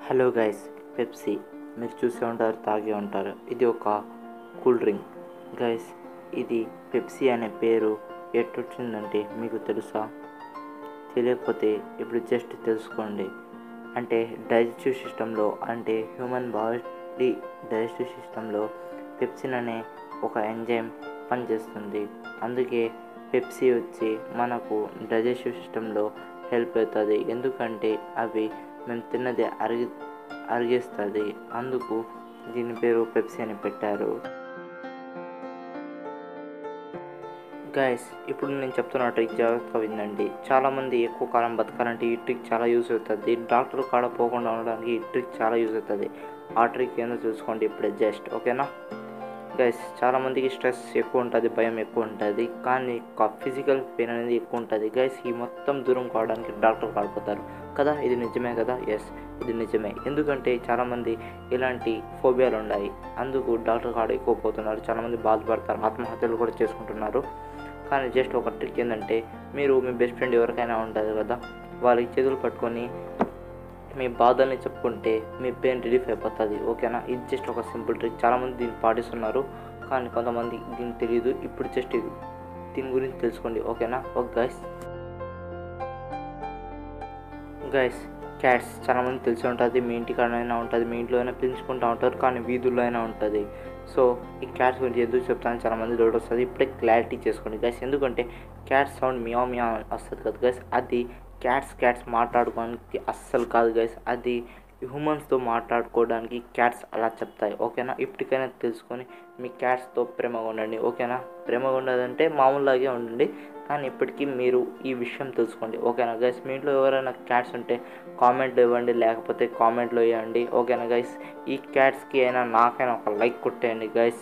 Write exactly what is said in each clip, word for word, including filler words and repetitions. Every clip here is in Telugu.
హలో గైస్, పెప్సీ మీరు చూసే ఉంటారు, తాగే ఉంటారు. ఇది ఒక కూల్ డ్రింక్ గైస్. ఇది పెప్సీ అనే పేరు ఎట్టొచ్చిందంటే మీకు తెలుసా? తెలియకపోతే ఇప్పుడు జస్ట్ తెలుసుకోండి. అంటే డైజెస్టివ్ సిస్టంలో అంటే హ్యూమన్ బాడీ డైజెస్టివ్ సిస్టంలో పెప్సిన్ అనే ఒక ఎంజైమ్ పనిచేస్తుంది. అందుకే పెప్సీ వచ్చి మనకు డైజెస్టివ్ సిస్టంలో హెల్ప్ అవుతుంది. ఎందుకంటే అవి మేము తిన్నది అరిగి అరిగిస్తుంది. అందుకు దీని పేరు పెప్సీ అని పెట్టారు. గైస్, ఇప్పుడు నేను చెప్తున్న ట్రిక్ జాగ్రత్తగా వినండి. చాలామంది ఎక్కువ కాలం బతకాలంటే ఈ ట్రిక్ చాలా యూజ్ అవుతుంది. డాక్టర్ కాడ పోకుండా ఉండడానికి ఈ ట్రిక్ చాలా యూజ్ అవుతుంది. ఆ ట్రిక్ ఏందో చూసుకోండి ఇప్పుడే జస్ట్, ఓకేనా గైస్? చాలామందికి స్ట్రెస్ ఎక్కువ ఉంటుంది, భయం ఎక్కువ ఉంటుంది, కానీ ఫిజికల్ పెయిన్ అనేది ఎక్కువ ఉంటుంది గైస్. ఈ మొత్తం దూరం కావడానికి డాక్టర్ కాడిపోతారు కదా. ఇది నిజమే కదా? ఎస్, ఇది నిజమే. ఎందుకంటే చాలామంది ఇలాంటి ఫోబియాలు ఉన్నాయి, అందుకు డాక్టర్ కాడ ఎక్కువ పోతున్నారు. చాలామంది బాధపడతారు, ఆత్మహత్యలు కూడా చేసుకుంటున్నారు. కానీ జస్ట్ ఒక ట్రిక్ ఏంటంటే, మీరు మీ బెస్ట్ ఫ్రెండ్ ఎవరికైనా ఉంటుంది కదా, వాళ్ళకి చేతులు పట్టుకొని మీ బాధల్ని చెప్పుకుంటే మీ పెయిన్ రిలీఫ్ అయిపోతుంది, ఓకేనా? ఇది జస్ట్ ఒక సింపుల్ ట్రిక్. చాలామంది దీన్ని పాటిస్తున్నారు, కానీ కొంతమంది దీన్ని తెలియదు. ఇప్పుడు జస్ట్ దీని గురించి తెలుసుకోండి, ఓకేనా? Okay guys. గైస్, క్యాట్స్ చాలామంది తెలిసి ఉంటుంది. మీ ఇంటికాడైనా ఉంటుంది, మీ ఇంట్లో అయినా పెంచుకుంటూ ఉంటారు, కానీ వీధుల్లో అయినా ఉంటుంది. సో ఈ క్యాట్స్ గురించి ఎందుకు చెప్తాను చాలామంది డౌట్ వస్తుంది. ఇప్పుడే క్లారిటీ చేసుకోండి గైస్. ఎందుకంటే క్యాట్ సౌండ్ మియా మియా వస్తుంది కదా గైస్, అది క్యాట్స్ క్యాట్స్ మాట్లాడుకోవడానికి అస్సలు కాదు గైస్. అది హ్యూమన్స్తో మాట్లాడుకోవడానికి క్యాట్స్ అలా చెప్తాయి, ఓకేనా? ఇప్పటికైనా తెలుసుకొని మీ క్యాట్స్తో ప్రేమగా ఉండండి, ఓకేనా? ప్రేమగా ఉండదంటే మామూలులాగే ఉండండి, కానీ ఇప్పటికీ మీరు ఈ విషయం తెలుసుకోండి, ఓకేనా గైస్? మీ ఇంట్లో ఎవరైనా క్యాట్స్ ఉంటే కామెంట్లో ఇవ్వండి, లేకపోతే కామెంట్లో ఇవ్వండి, ఓకేనా గైస్? ఈ క్యాట్స్కి అయినా నాకైనా ఒక లైక్ కొట్టేయండి గైస్.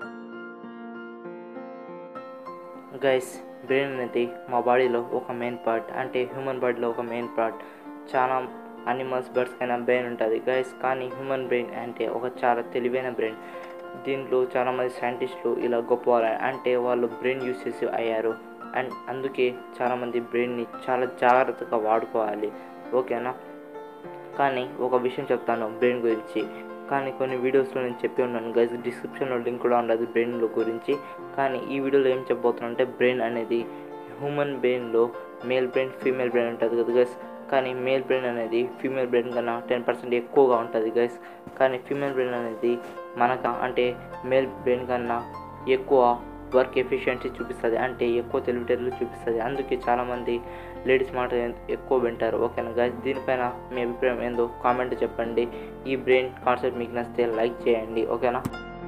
గైస్, బ్రెయిన్ అనేది మా బాడీలో ఒక మెయిన్ పార్ట్. అంటే హ్యూమన్ బాడీలో ఒక మెయిన్ పార్ట్. చాలా అనిమల్స్, బర్డ్స్ కైనా బ్రెయిన్ ఉంటుంది గైస్, కానీ హ్యూమన్ బ్రెయిన్ అంటే ఒక చాలా తెలివైన బ్రెయిన్. దీంట్లో చాలామంది సైంటిస్టులు ఇలా గొప్పవారు, అంటే వాళ్ళు బ్రెయిన్ యూస్ చేసి అయ్యారు. అండ్ అందుకే చాలామంది బ్రెయిన్ని చాలా జాగ్రత్తగా వాడుకోవాలి, ఓకేనా? కానీ ఒక విషయం చెప్తాను బ్రెయిన్ గురించి, కానీ కొన్ని వీడియోస్లో నేను చెప్పి ఉన్నాను గైస్. డిస్క్రిప్షన్లో లింక్ కూడా ఉండదు బ్రెయిన్లో గురించి. కానీ ఈ వీడియోలో ఏం చెప్పబోతున్నా అంటే, బ్రెయిన్ అనేది హ్యూమన్ బ్రెయిన్లో మేల్ బ్రెయిన్, ఫీమేల్ బ్రెయిన్ ఉంటుంది కదా గైస్. కానీ మేల్ బ్రెయిన్ అనేది ఫీమేల్ బ్రెయిన్ కన్నా టెన్ పర్సెంట్ ఎక్కువగా ఉంటుంది గైస్. కానీ ఫీమేల్ బ్రెయిన్ అనేది మనక అంటే మేల్ బ్రెయిన్ కన్నా ఎక్కువ వర్క్ ఎఫిషియన్సీ చూపిస్తుంది, అంటే ఎక్కువ తెలివితేటలు చూపిస్తుంది. అందుకే చాలామంది లేడీస్ మాట ఎక్కువ వింటారు, ఓకేనా గైస్? దీనిపైన మీ అభిప్రాయం ఏందో కామెంట్ చెప్పండి. ఈ బ్రెయిన్ కాన్సెప్ట్ మీకు నచ్చితే లైక్ చేయండి, ఓకేనా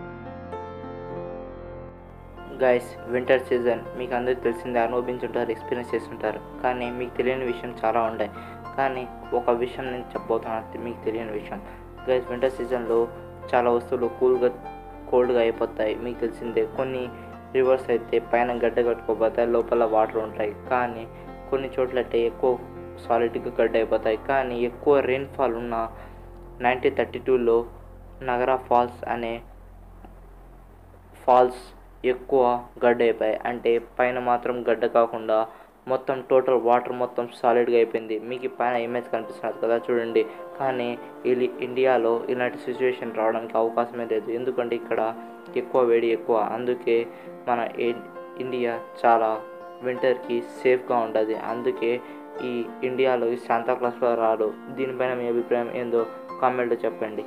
గైస్? వింటర్ సీజన్ మీకు అందరికీ తెలిసిందే, అనుభవించుంటారు, ఎక్స్పీరియన్స్ చేస్తుంటారు. కానీ మీకు తెలియని విషయం చాలా ఉంటాయి. కానీ ఒక విషయం నేను చెప్పబోతున్నాను మీకు తెలియని విషయం గైస్. వింటర్ సీజన్లో చాలా వస్తువులు కూల్గా కోల్డ్గా అయిపోతాయి, మీకు తెలిసిందే. కొన్ని రివర్స్ అయితే పైన గడ్డ కట్టుకోపోతాయి, లోపల వాటర్ ఉంటాయి. కానీ కొన్ని చోట్ల అయితే ఎక్కువ సాలిడ్గా గడ్డ అయిపోతాయి. కానీ ఎక్కువ రెయిన్ఫాల్ ఉన్న నైన్టీన్ థర్టీ టూలో నగరా ఫాల్స్ అనే ఫాల్స్ ఎక్కువ గడ్డ అయిపోయాయి. అంటే పైన మాత్రం గడ్డ కాకుండా మొత్తం టోటల్ వాటర్ మొత్తం సాలిడ్గా అయిపోయింది. మీకు పైన ఇమేజ్ కనిపిస్తున్నది కదా, చూడండి. కానీ ఇది ఇండియాలో ఇలాంటి సిచ్యువేషన్ రావడానికి అవకాశమే లేదు, ఎందుకంటే ఇక్కడ ఎక్కువ వేడి ఎక్కువ. అందుకే మన ఇండియా చాలా వింటర్కి సేఫ్గా ఉంటుంది. అందుకే ఈ ఇండియాలో ఈ శాంతాక్లాస్లో రాడు. దీనిపైన మీ అభిప్రాయం ఏందో కామెంట్లో చెప్పండి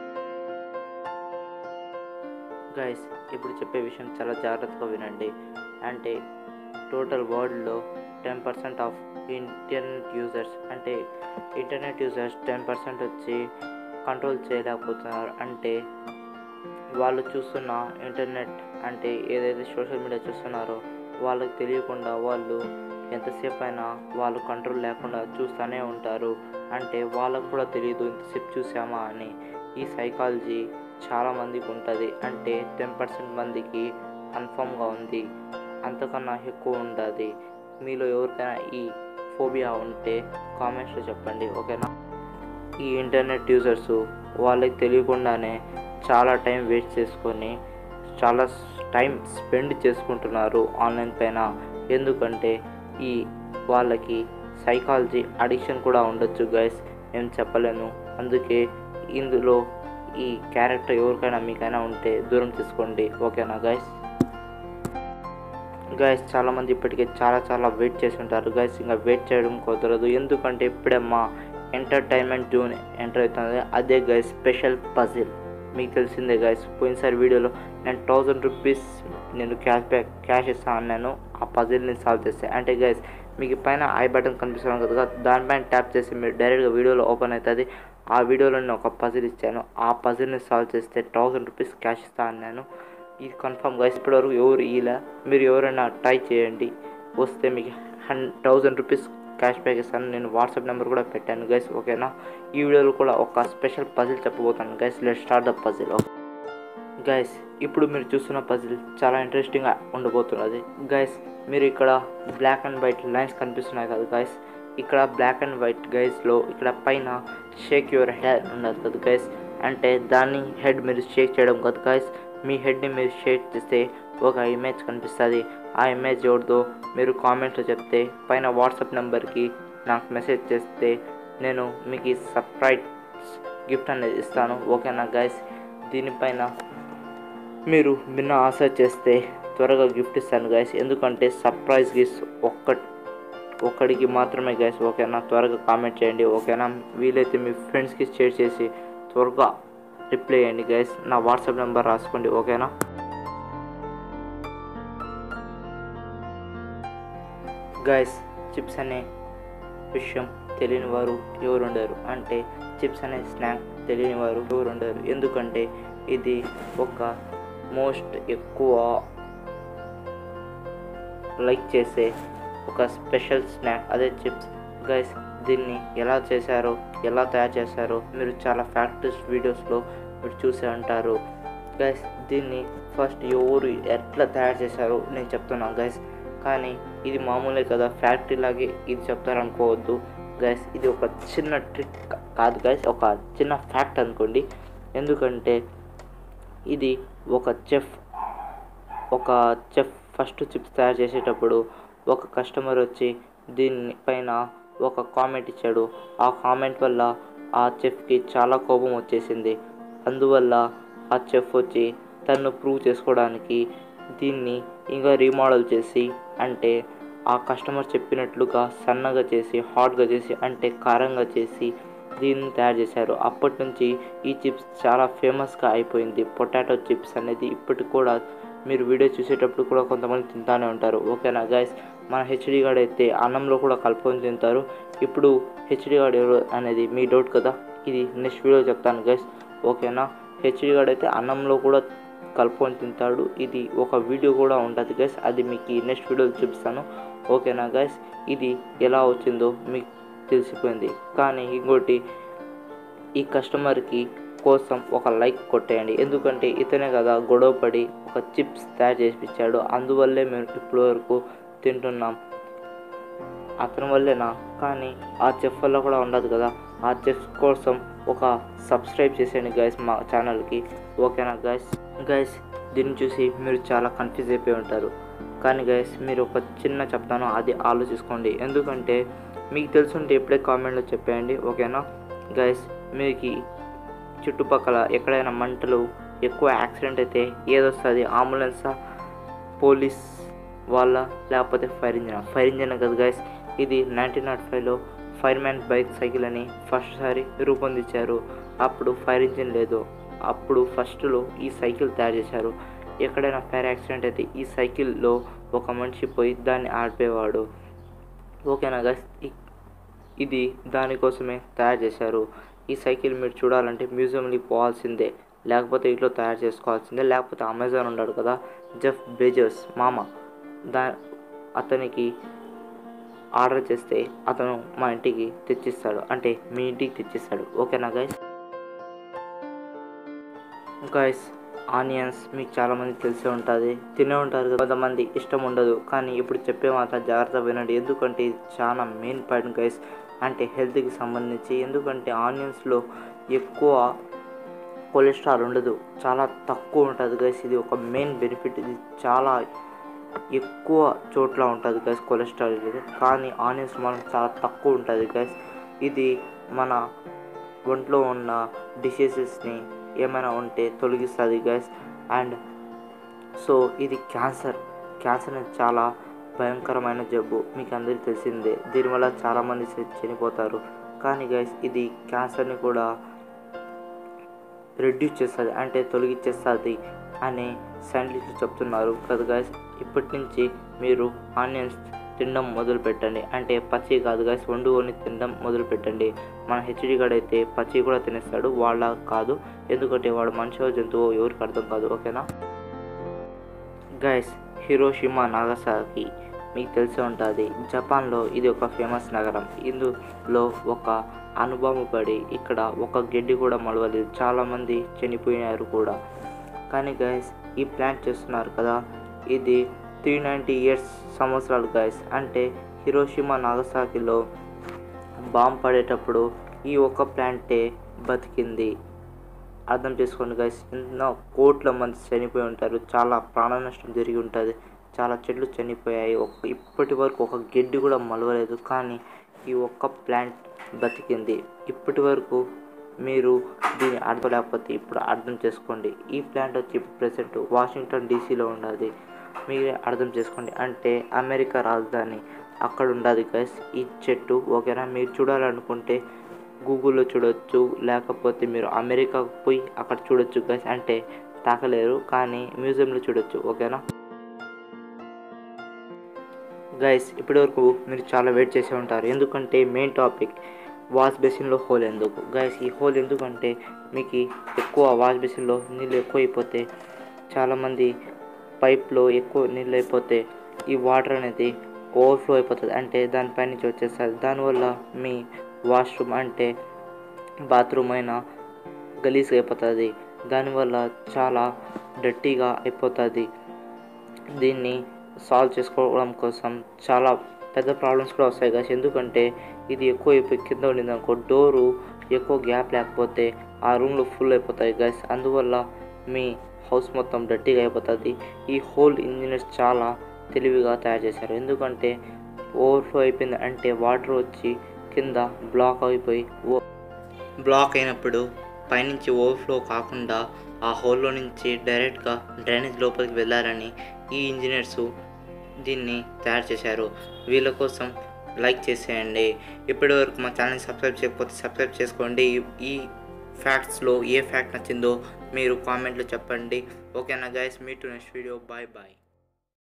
గైస్. ఇప్పుడు చెప్పే విషయం చాలా జాగ్రత్తగా వినండి. అంటే టోటల్ వరల్డ్లో ten percent of internet users, అంటే ఇంటర్నెట్ యూజర్స్ టెన్ పర్సెంట్ వచ్చి కంట్రోల్ చేయలేకపోతున్నారు. అంటే వాళ్ళు చూస్తున్న ఇంటర్నెట్, అంటే ఏదైతే సోషల్ మీడియా చూస్తున్నారో వాళ్ళకి తెలియకుండా వాళ్ళు ఎంతసేపు అయినా వాళ్ళు కంట్రోల్ లేకుండా చూస్తూనే ఉంటారు. అంటే వాళ్ళకు కూడా తెలియదు ఇంతసేపు చూసామా అని. ఈ సైకాలజీ చాలామందికి ఉంటుంది, అంటే టెన్ పర్సెంట్ మందికి కన్ఫామ్గా ఉంది, అంతకన్నా ఎక్కువ ఉంటుంది. మీలో ఎవరికైనా ఈ ఫోబియా ఉంటే కామెంట్స్లో చెప్పండి, ఓకేనా? ఈ ఇంటర్నెట్ యూజర్స్ వాళ్ళకి తెలియకుండానే చాలా టైం వేస్ట్ చేసుకొని చాలా టైం స్పెండ్ చేసుకుంటున్నారు ఆన్లైన్ పైన. ఎందుకంటే ఈ వాళ్ళకి సైకాలజీ అడిక్షన్ కూడా ఉండొచ్చు గైస్, నేను చెప్పలేను. అందుకే ఇందులో ఈ క్యారెక్టర్ ఎవరికైనా మీకైనా ఉంటే దూరం తీసుకోండి, ఓకేనా గైస్. గైస్ చాలామంది ఇప్పటికే చాలా చాలా వెయిట్ చేసి ఉంటారు గైస్. ఇంకా వెయిట్ చేయడం కుదరదు, ఎందుకంటే ఇప్పుడే మా ఎంటర్టైన్మెంట్ జోన్ ఎంటర్ అవుతుంది. అదే గైస్ స్పెషల్ పజిల్. మీకు తెలిసిందే గైస్, పోయినసారి వీడియోలో నేను థౌజండ్ రూపీస్ నేను క్యాష్ బ్యాక్ క్యాష్ ఇస్తాను అన్నాను ఆ పజిల్ని సాల్వ్ చేస్తే. అంటే గైస్ మీకు పైన ఐ బటన్ కనిపిస్తున్నాను కదా, దానిపైన ట్యాప్ చేసి మీరు డైరెక్ట్గా వీడియోలో ఓపెన్ అవుతుంది. ఆ వీడియోలో నేను ఒక పజిల్ ఇచ్చాను, ఆ పజిల్ని సాల్వ్ చేస్తే థౌజండ్ రూపీస్ క్యాష్ ఇస్తాను అన్నాను. ఇది కన్ఫర్మ్ గైస్. ఇప్పటివరకు ఎవరు ఇలా మీరు ఎవరైనా ట్రై చేయండి, వస్తే మీకు hundred thousand rupees cash back ఇస్తాను. నేను వాట్సాప్ నెంబర్ కూడా పెట్టాను గైస్, ఓకేనా. ఈ వీడియోలో కూడా ఒక స్పెషల్ పజిల్ చెప్పబోతాను guys. Let's start the puzzle. Guys ఇప్పుడు మీరు చూస్తున్న పజిల్ చాలా ఇంట్రెస్టింగ్గా ఉండబోతున్నది గైస్. మీరు ఇక్కడ బ్లాక్ అండ్ వైట్ లైన్స్ కనిపిస్తున్నాయి కదా గైస్, ఇక్కడ బ్లాక్ అండ్ వైట్ గైస్లో ఇక్కడ పైన షేక్ యువర్ హెడ్ ఉన్నది కదా గైస్. అంటే దాన్ని హెడ్ మీరు షేక్ చేయడం కదా గైస్. మీ హెడ్ని మీరు షేక్ చేస్తే ఒక ఇమేజ్ కనిపిస్తుంది. ఆ ఇమేజ్ ఎవరిదో మీరు కామెంట్లో చెప్తే పైన వాట్సాప్ నెంబర్కి నాకు మెసేజ్ చేస్తే నేను మీకు సర్ప్రైజ్ గిఫ్ట్ అనేది ఇస్తాను, ఓకేనా గైస్. దీనిపైన మీరు విన్న ఆశ చేస్తే త్వరగా గిఫ్ట్ ఇస్తాను గైస్, ఎందుకంటే సర్ప్రైజ్ గిఫ్ట్ ఒక్క ఒక్కడికి మాత్రమే గైస్, ఓకేనా. త్వరగా కామెంట్ చేయండి, ఓకేనా. వీలైతే మీ ఫ్రెండ్స్కి షేర్ చేసి త్వరగా రిప్లై చేయండి గైస్. నా వాట్సాప్ నెంబర్ రాసుకోండి, ఓకేనా. గైస్ చిప్స్ అనే విషయం తెలియని వారు ఎవరు ఉండరు, అంటే చిప్స్ అనే స్నాక్ తెలియని వారు ఎవరు ఉండరు, ఎందుకంటే ఇది ఒక మోస్ట్ ఎక్కువ లైక్ చేసే ఒక స్పెషల్ స్నాక్, అదే చిప్స్ గైస్. దీన్ని ఎలా చేశారో ఎలా తయారు చేశారో మీరు చాలా ఫ్యాక్టరీస్ వీడియోస్లో మీరు చూసే ఉంటారు గైస్. దీన్ని ఫస్ట్ ఎవరు ఎట్లా తయారు చేశారో నేను చెప్తున్నాను గైస్, కానీ ఇది మామూలే కదా, ఫ్యాక్టరీ లాగే ఇది చెప్తారనుకోవద్దు గైస్. ఇది ఒక చిన్న ట్రిక్ కాదు గైస్, ఒక చిన్న ఫ్యాక్ట్ అనుకోండి. ఎందుకంటే ఇది ఒక చెఫ్ ఒక చెఫ్ ఫస్ట్ చిప్స్ తయారు చేసేటప్పుడు ఒక కస్టమర్ వచ్చి దీనిపైన ఒక కామెంట్ ఇచ్చాడు. ఆ కామెంట్ వల్ల ఆ చెఫ్కి చాలా కోపం వచ్చేసింది. అందువల్ల ఆ చెఫ్ వచ్చి తను ప్రూవ్ చేసుకోవడానికి దీన్ని ఇంకా రీమోడల్ చేసి, అంటే ఆ కస్టమర్ చెప్పినట్లుగా సన్నగా చేసి హాట్గా చేసి అంటే కారంగా చేసి దీన్ని తయారు చేశారు. అప్పటి నుంచి ఈ చిప్స్ చాలా ఫేమస్గా అయిపోయింది. పొటాటో చిప్స్ అనేది ఇప్పటికి కూడా మీరు వీడియో చూసేటప్పుడు కూడా కొంతమంది తింటానే ఉంటారు, ఓకేనా గైస్. మన హెచ్డి గార్డ్ అయితే అన్నంలో కూడా కలుపుకొని తింటారు. ఇప్పుడు హెచ్డి గార్డ్ ఎవరు అనేది మీ డౌట్ కదా, ఇది నెక్స్ట్ వీడియో చెప్తాను గైస్, ఓకేనా. హెచ్డి గార్డ్ అయితే అన్నంలో కూడా కలుపుకొని తింటాడు. ఇది ఒక వీడియో కూడా ఉంటుంది గైస్, అది మీకు నెక్స్ట్ వీడియోలో చూపిస్తాను, ఓకేనా గైస్. ఇది ఎలా వచ్చిందో మీకు తెలిసిపోయింది. కానీ ఇంకోటి, ఈ కస్టమర్కి కోసం ఒక లైక్ కొట్టేయండి, ఎందుకంటే ఇతనే కదా గొడవపడి ఒక చిప్స్ తయారు చేసిపించాడు. అందువల్లే మేము ఇప్పటి వరకు తింటున్నాం, అతని వల్లేనా. కానీ ఆ చెఫ్ వల్ల కూడా ఉండదు కదా. ఆ చెఫ్ కోసం ఒక సబ్స్క్రైబ్ చేసేయండి గైస్ మా ఛానల్కి, ఓకేనా గైస్. గైస్ దీన్ని చూసి మీరు చాలా కన్ఫ్యూజ్ అయిపోయి ఉంటారు, కానీ గైస్ మీరు ఒక చిన్న చెప్తాను, అది ఆలోచించుకోండి. ఎందుకంటే మీకు తెలుసుంటే ఇప్పుడే కామెంట్లో చెప్పేయండి, ఓకేనా గైస్. మీకు చుట్టుపక్కల ఎక్కడైనా మంటలు ఎక్కువ యాక్సిడెంట్ అయితే ఏదొస్తుంది, అంబులెన్సా, పోలీస్ వాళ్ళ, లేకపోతే ఫైర్ ఇంజన్ ఫైర్ ఇంజన్ కదా గైస్. ఇది నైన్టీన్ నాట్ ఫైవ్లో ఫైర్మ్యాన్ బైక్ సైకిల్ అని ఫస్ట్ సారి రూపొందించారు. అప్పుడు ఫైర్ ఇంజిన్ లేదు, అప్పుడు ఫస్ట్లో ఈ సైకిల్ తయారు చేశారు. ఎక్కడైనా ఫైర్ యాక్సిడెంట్ అయితే ఈ సైకిల్లో ఒక మనిషి పోయి దాన్ని ఆడిపేవాడు, ఓకేనా గైస్. ఇది దానికోసమే తయారు చేశారు. ఈ సైకిల్ మీరు చూడాలంటే మ్యూజియంకి పోవాల్సిందే, లేకపోతే ఇంట్లో తయారు చేసుకోవాల్సిందే, లేకపోతే అమెజాన్ ఉన్నాడు కదా జెఫ్ బెజోస్ మామ, దా అతనికి ఆర్డర్ చేస్తే అతను మా ఇంటికి తెచ్చిస్తాడు, అంటే మీ ఇంటికి తెచ్చిస్తాడు, ఓకేనా గైస్. గైస్ ఆనియన్స్ మీకు చాలామంది తెలిసే ఉంటుంది, తినే ఉంటారు కదా, కొంతమంది ఇష్టం ఉండదు. కానీ ఇప్పుడు చెప్పే మాత్రం జాగ్రత్త వినండి, ఎందుకంటే ఇది చాలా మెయిన్ పాయింట్ గైస్, అంటే హెల్త్కి సంబంధించి. ఎందుకంటే ఆనియన్స్లో ఎక్కువ కొలెస్ట్రాల్ ఉండదు, చాలా తక్కువ ఉంటుంది గైస్. ఇది ఒక మెయిన్ బెనిఫిట్, ఇది చాలా ఎక్కువ చోట్ల ఉంటుంది గైస్ కొలెస్ట్రాల్ ఇది, కానీ ఆనియన్స్ మనం చాలా తక్కువ ఉంటుంది గైస్. ఇది మన ఒంట్లో ఉన్న డిసీజెస్ని ఏమైనా ఉంటే తొలగిస్తుంది గైస్. అండ్ సో ఇది క్యాన్సర్ క్యాన్సర్ అనేది చాలా భయంకరమైన జబ్బు, మీకు అందరికీ తెలిసిందే. దీనివల్ల చాలామంది చనిపోతారు. కానీ గైస్ ఇది క్యాన్సర్ని కూడా రెడ్యూస్ చేస్తుంది, అంటే తొలగించేస్తుంది అని సైంటిస్టులు చెప్తున్నారు కదా గైస్. ఇప్పటి నుంచి మీరు ఆనియన్స్ తినడం మొదలు పెట్టండి, అంటే పచ్చి కాదు గైస్, వండుకొని తినడం మొదలు పెట్టండి. మన హెచ్డి గాడు అయితే పచ్చి కూడా తినేస్తాడు, వాళ్ళ కాదు, ఎందుకంటే వాడు మనిషి జంతువు ఎవరికి అర్థం కాదు. ఓకేనా గైస్, హిరోషిమా నాగసాకి మీకు తెలిసే ఉంటుంది, జపాన్లో ఇది ఒక ఫేమస్ నగరం. ఇందులో ఒక అణుబాంబు పడి ఇక్కడ ఒక గడ్డి కూడా మొలవలేదు, చాలామంది చనిపోయినారు కూడా. కానీ గైస్ ఈ ప్లాంట్ చేస్తున్నారు కదా, ఇది త్రీ నైంటీ ఇయర్స్ సంవత్సరాలు గైస్. అంటే హిరోషిమా నాగసాకిలో బాంబు పడేటప్పుడు ఈ ఒక్క ప్లాంటే బతికింది. అర్థం చేసుకోండి గైస్, ఎన్నో కోట్ల మంది చనిపోయి ఉంటారు, చాలా ప్రాణ నష్టం జరిగి ఉంటుంది, చాలా చెట్లు చనిపోయాయి, ఒక ఇప్పటి వరకు ఒక గడ్డి కూడా మొలవలేదు. కానీ ఈ ఒక్క ప్లాంట్ బతికింది. ఇప్పటి వరకు మీరు దీన్ని అర్థం లేకపోతే ఇప్పుడు అర్థం చేసుకోండి. ఈ ప్లాంట్ వచ్చి ప్రెసెంట్ వాషింగ్టన్ డీసీలో ఉన్నది, మీరే అర్థం చేసుకోండి, అంటే అమెరికా రాజధాని అక్కడ ఉండదు గైస్ ఈ చెట్టు. ఓకేనా, మీరు చూడాలనుకుంటే గూగుల్లో చూడొచ్చు, లేకపోతే మీరు అమెరికాకు పోయి అక్కడ చూడొచ్చు గైస్, అంటే తాకలేరు కానీ మ్యూజియంలో చూడొచ్చు. ఓకేనా గైస్, ఇప్పటివరకు మీరు చాలా వెయిట్ చేసే ఉంటారు, ఎందుకంటే మెయిన్ టాపిక్ వాష్ బేసిన్లో హోల్ ఎందుకు. గైస్ ఈ హోల్ ఎందుకంటే మీకు ఎక్కువ వాష్ బేసిన్లో నీళ్ళు ఎక్కువ అయిపోతే, చాలామంది పైప్లో ఎక్కువ నీళ్ళు అయిపోతే ఈ వాటర్ అనేది ఓవర్ఫ్లో అయిపోతుంది, అంటే దానిపై నుంచి వచ్చేస్తుంది. దానివల్ల మీ వాష్రూమ్ అంటే బాత్రూమ్ అయినా గలీజ్గా అయిపోతుంది, దానివల్ల చాలా డర్టీగా అయిపోతుంది. దీన్ని సాల్వ్ చేసుకోవడం కోసం చాలా పెద్ద ప్రాబ్లమ్స్ కూడా వస్తాయి గైస్, ఎందుకంటే ఇది ఎక్కువ అయిపోయి కింద ఉండింది అనుకో, డోరు ఎక్కువ గ్యాప్ లేకపోతే ఆ రూమ్లో ఫుల్ అయిపోతాయి గైస్, అందువల్ల మీ హౌస్ మొత్తం డర్టీగా అయిపోతుంది. ఈ హోల్ ఇంజనీర్స్ చాలా తెలివిగా తయారు చేశారు, ఎందుకంటే ఓవర్ఫ్లో అయిపోయింది అంటే వాటర్ వచ్చి కింద బ్లాక్ అయిపోయి ఓ బ్లాక్ అయినప్పుడు పైనుంచి ఓవర్ఫ్లో కాకుండా ఆ హోల్లో నుంచి డైరెక్ట్గా డ్రైనేజ్ లోపలికి వెళ్ళాలని ఈ ఇంజనీర్సు దీన్ని తయారు చేశారు. వీళ్ళ కోసం లైక్ చేసేయండి. ఇప్పటివరకు మా ఛానల్ని సబ్స్క్రైబ్ చేయకపోతే సబ్స్క్రైబ్ చేసుకోండి. ఈ ఫ్యాక్ట్స్లో ఏ ఫ్యాక్ట్ నచ్చిందో మీరు కామెంట్లో చెప్పండి. ఓకేనా గైస్, మీ to next video, bye bye.